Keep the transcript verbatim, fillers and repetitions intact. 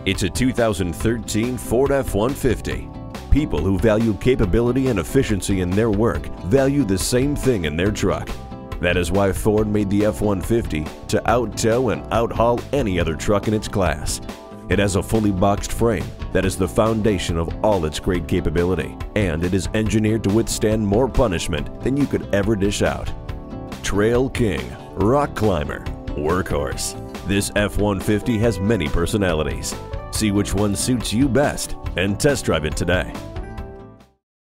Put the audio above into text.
It's a two thousand thirteen Ford F one fifty. People who value capability and efficiency in their work value the same thing in their truck. That is why Ford made the F one fifty to out-tow and out-haul any other truck in its class. It has a fully boxed frame that is the foundation of all its great capability, and it is engineered to withstand more punishment than you could ever dish out. Trail king, rock climber, workhorse. This F one fifty has many personalities. See which one suits you best and test drive it today.